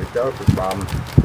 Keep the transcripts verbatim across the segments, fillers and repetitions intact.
chớ thịt bằm.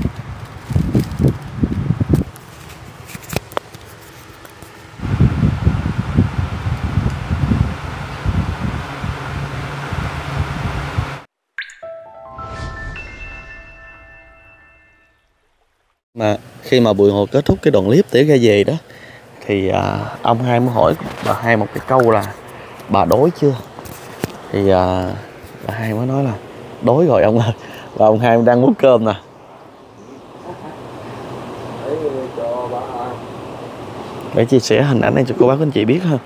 Mà khi mà Bùi Hồ kết thúc cái đoạn clip để ra về đó thì à, ông hai mới hỏi bà hai một cái câu là bà đói chưa, thì à, bà hai mới nói là đói rồi ông ơi, và ông hai đang múc cơm nè. Để chia sẻ hình ảnh này cho cô bác anh chị biết ha.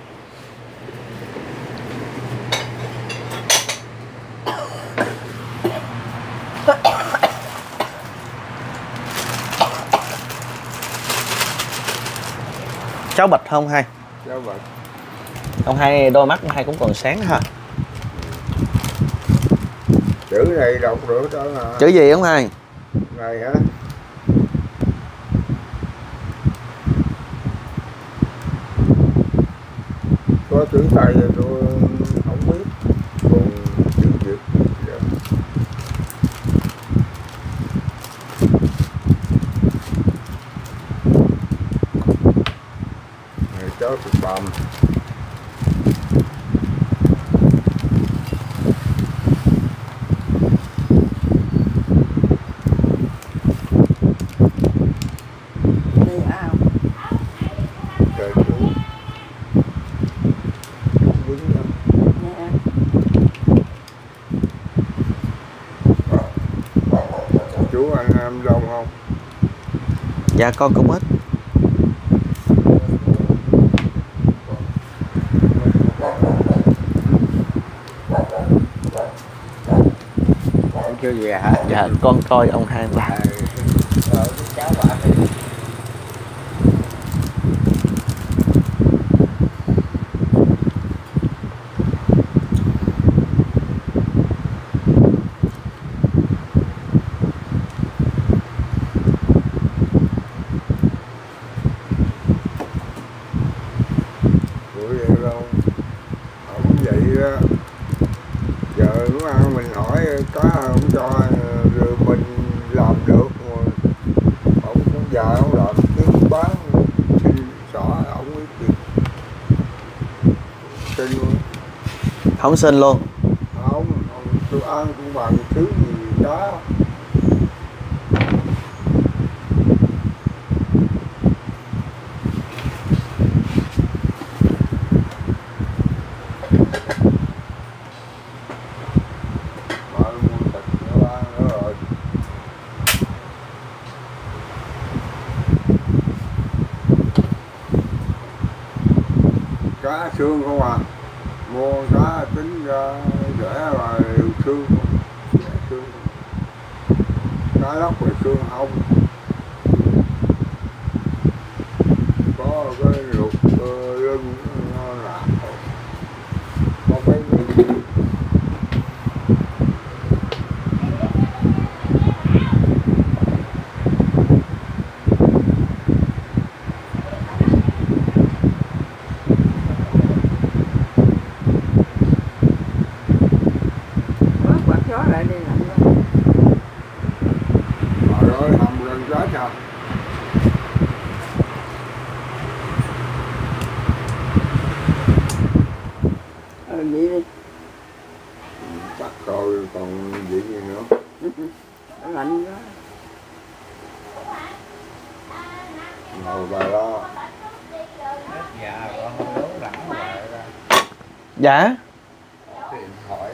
Cháu bạch không hai? Cháu bạch. Ông hai đôi mắt ông hai cũng còn sáng ha. Chữ này đọc được đó là... Chữ gì ông hai? Này hả? Có chữ Tây thì tôi không biết. Còn chữ Việt thì... Này cháu thịt bằm. Chú ăn em đông không? Dạ con cũng ít. Chưa về hả? Dạ con coi ông hai bà. Ờ, cháu bà thì... Không vậy đó. Giờ nó ăn mình hỏi có không cho rồi mình làm được mà ông cũng giờ ông làm kiếm bán xỏ ông biết gì xin luôn. Không xin luôn? Không, tôi ăn cũng bằng thứ gì đó. Cá xương không à, mua cá tính ra rẻ là đều xương, rẻ xương, cá lóc là xương hông, có cái ruột uh, lưng nó lạc, có mấy vậy đi. Chắc rồi còn gì gì nữa. Lạnh quá. Ngồi bà lo. Dạ con không nấu lẳng lại ra. Dạ. Điện thoại.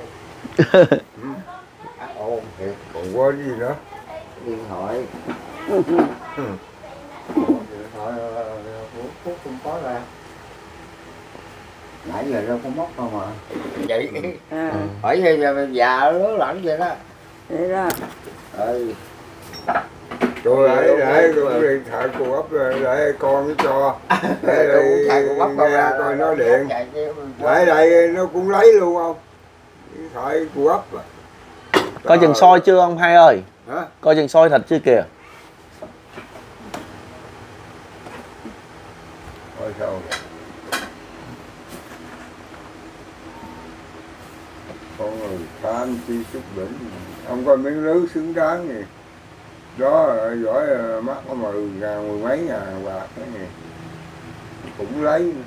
Ồ, thiệt còn có gì nữa. Điện thoại. Điện thoại Phúc không có ra. Nãy giờ đâu có móc đâu mà. Vậy À. Hỏi gì giờ già lớn lẳng vậy đó. Vậy đó. Ừ. Tôi lấy để con điện thoại cô ấp rồi để con nó cho. Để đây nghe coi nó điện. Để đây nó cũng lấy luôn không? Điện thoại cô ấp à. Coi chừng soi chưa ông hai ơi? Hả? Coi chừng soi thịt chưa kìa. Ôi sao? Con người tham chi xúc đỉnh, ông có miếng lưới xứng đáng gì đó, giỏi mắt có mười ngàn mười mấy ngàn bạc cái gì cũng lấy nữa.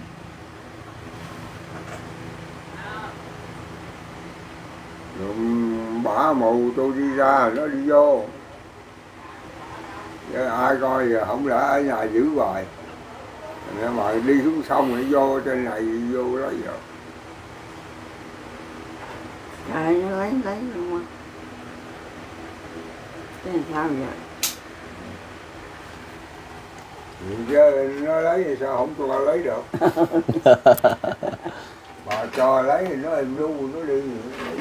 Rồi bả mù tôi đi ra nó đi vô, ai coi giờ không lẽ ở nhà giữ hoài, mà đi xuống sông thì vô trên này vô lấy rồi. Trời, nó lấy lấy luôn. Thế làm sao vậy? Chứ nó lấy thì sao không cho lấy được. Bà cho lấy thì nó em đu nó đi. Ừ.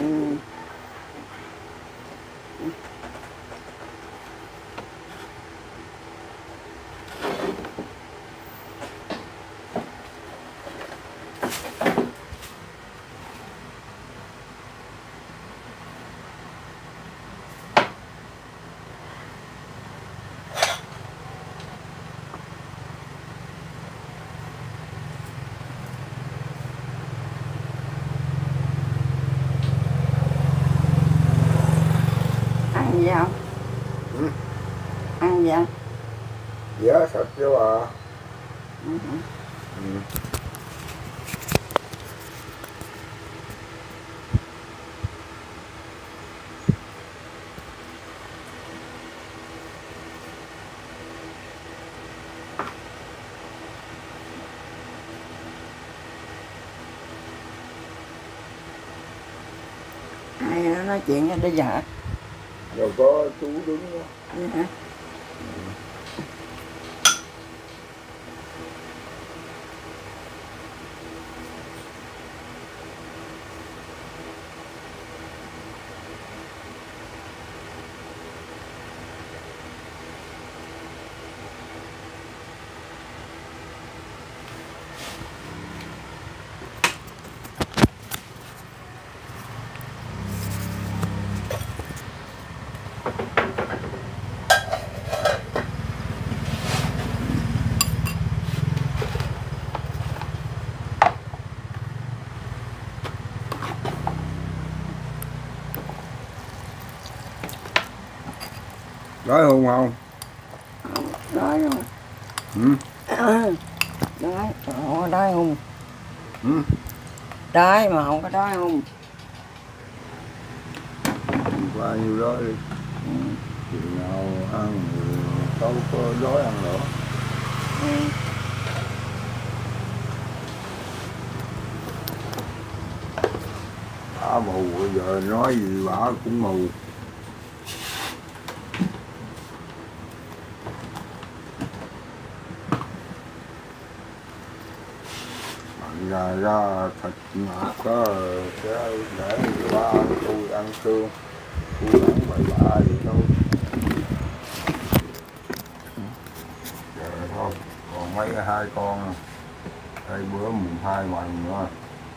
Ăn gì không? Ừ. Ăn gì không? Dạ thịt cho bà. Ừ. Ừ. Ai nó nói chuyện ở đây giờ? Rồi có chú đứng đó. Vậy hả? Đói không không? Đói rồi. Ừ. Đói, không có đói không? Ừ. Đói mà không có đói không? Qua nhiêu đó đi. Ừ. Chừng nào ăn đâu có đói ăn nữa. Ừ. Bả mù bây giờ nói gì bả cũng mù. Bạn ra ra thịt ngọt có sẽ để bả ăn tôi ăn xương, tôi ăn bậy bạ gì đâu. Giờ thôi, còn mấy hai con, hai bữa mùng hai mần nữa.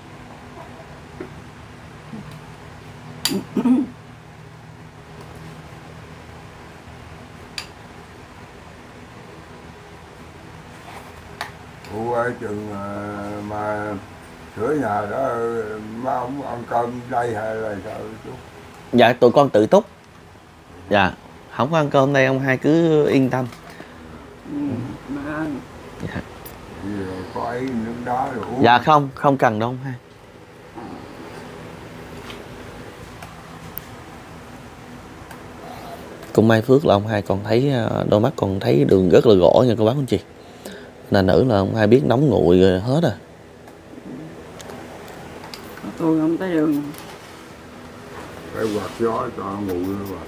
Ủa ở chừng mà sửa nhà đó má ông ăn cơm đây hay là sao chú? Dạ tụi con tự túc. Dạ không có ăn cơm đây, ông hai cứ yên tâm. Ừ. Mà ăn. Dạ. Rồi có ấy nước đá rồi uống. Dạ không, không cần đâu ông hai. Cũng may phước là ông hai còn thấy đôi mắt còn thấy đường rất là gõ nha cô bác anh chị. Là nữ là ông hai biết nóng nguội rồi hết à. Tôi không tới đường. Cái quạt gió cho nguội nữa mà.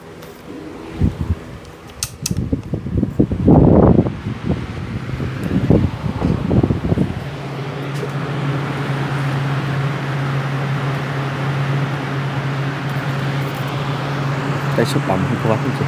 Đây xúc động không cô bác anh chị.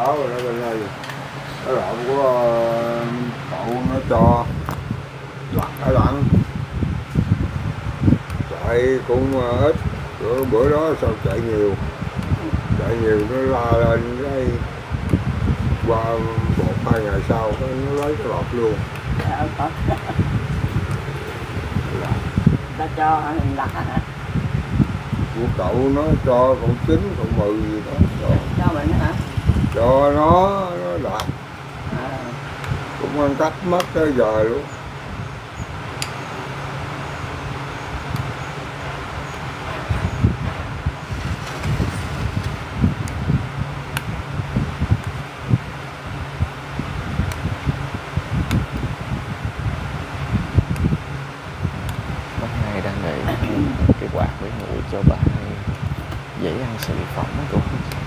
báo rồi đó bên đây. Cái lộn của ờ, cậu nó cho lặt cái lặn. Chạy cũng ờ, ít. Bữa, bữa đó sao chạy nhiều. Chạy nhiều nó la lên cái qua một hai ngày sau nó lấy cái lọt luôn. Dạ, có. Ta cho lặt hả? Của cậu nó cho cậu chín cậu mười gì đó cho, Cho mình hả? cho nó nó đặt À. cũng ăn cắp mất tới giờ luôn. Bác Hai đang để cái quạt để nguội cho bà Hai dễ ăn sản phẩm của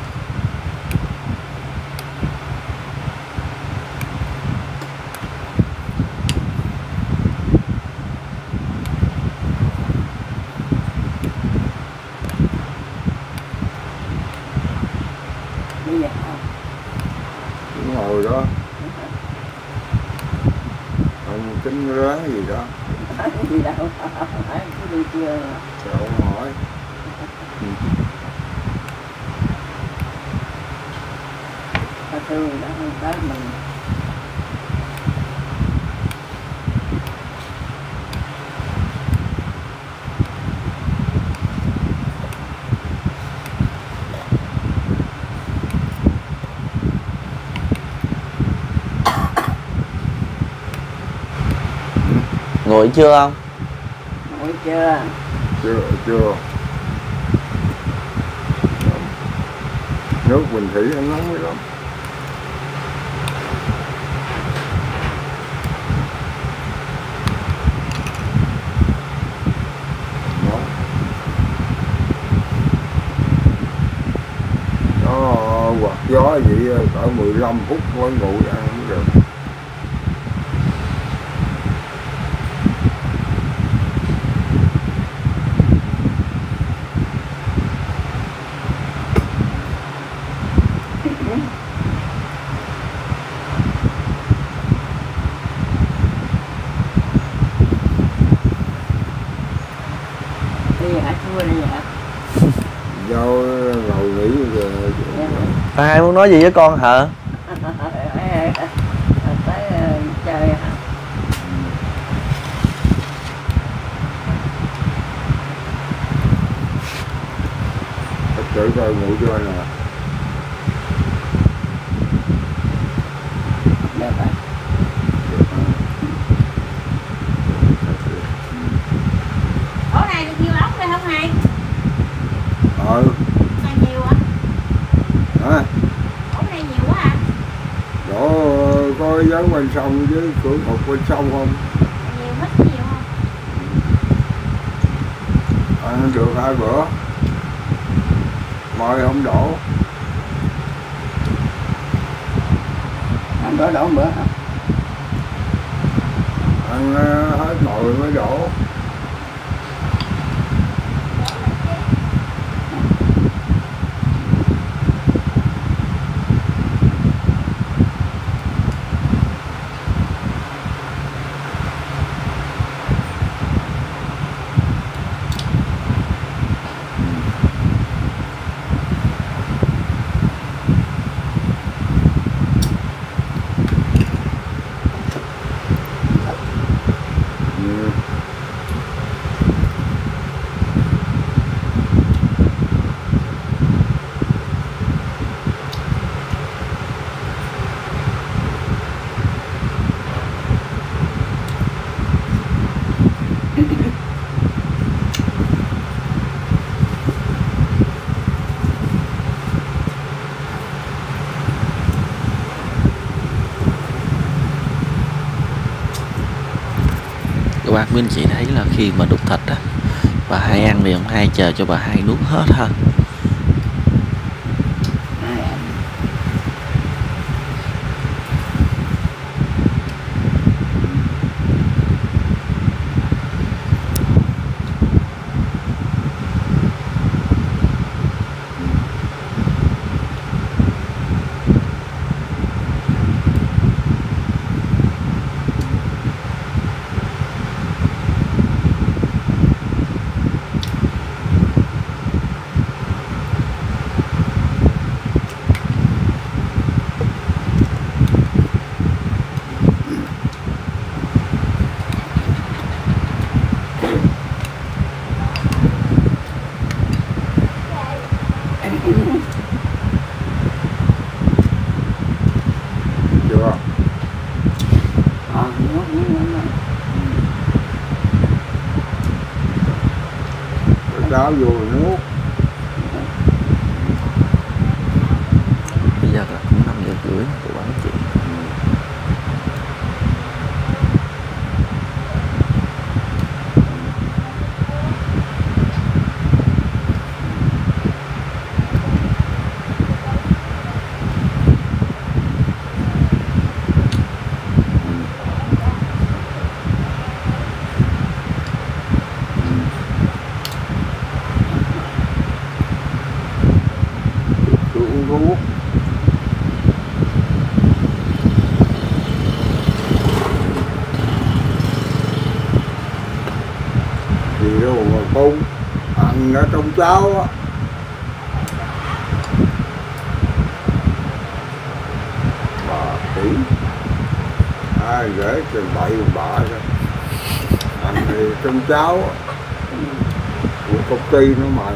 Bây giờ không? Đúng rồi đó. Ông tính ráng gì đó. Nói gì đâu. Nói cứ đi chưa. Rồi ông hỏi. Ta thương đó không tới mình. nguội chưa không? Nguội chưa? Chưa chưa. Nước Bình Thủy nó nóng lắm. Nóng. Nó quạt gió vậy cỡ mười lăm phút mới nguội ăn cũng được. Đi hả? Chua đi hả? Giao ngầu nghỉ rồi. Bà Hai muốn nói gì với con hả? Tới chơi hả? Thật sự coi ngủ cho anh à. Được rồi. Ủa này được nhiều ốc đây không Hai? Ờ. Này nhiều hả? Hả? Ủa này nhiều quá à? Đó có dán bên sông với cửa một bên sông không? Nhiều hết nhiều không? Ăn được hai bữa. Mời không đổ. Ăn bữa đổ bữa hả? Ăn hết nồi mới đổ. Ừ. Các bác quý anh chị thấy là khi mà đục thịt á, bà Hai ăn thì ông Hai chờ cho bà Hai nuốt hết ha. Ai ăn? đáo vô nuốt. Bây giờ là cũng năm giờ rưỡi của bạn chị. Nuốt thì đâu mà con ăn ở trong cháo á, bà tỷ ai dễ trình bậy bạ ra ăn thì trong cháo á, của công ty nó mày.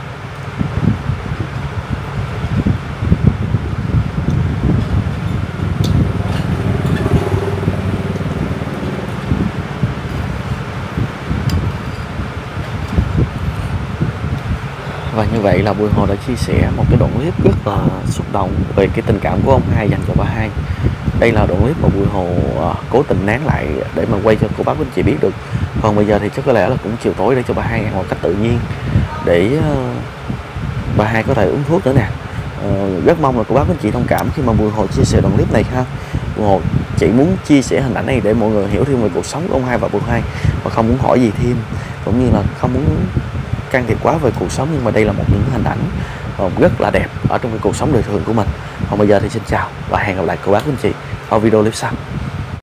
Và như vậy là Bùi Hồ đã chia sẻ một cái đoạn clip rất là xúc động về cái tình cảm của ông hai dành cho bà hai. Đây là đoạn clip mà Bùi Hồ uh, cố tình nén lại để mà quay cho cô bác anh chị biết được. Còn bây giờ thì chắc có lẽ là cũng chiều tối để cho bà hai ăn một cách tự nhiên để uh, bà hai có thể uống thuốc nữa nè. Uh, rất mong là cô bác anh chị thông cảm khi mà Bùi Hồ chia sẻ đoạn clip này ha. Bùi Hồ chỉ muốn chia sẻ hình ảnh này để mọi người hiểu thêm về cuộc sống của ông hai và Bùi hai, và không muốn hỏi gì thêm, cũng như là không muốn can thiệp quá về cuộc sống, nhưng mà đây là một những hình ảnh rất là đẹp ở trong cái cuộc sống đời thường của mình. Còn bây giờ thì xin chào và hẹn gặp lại cô bác anh chị ở video clip sau.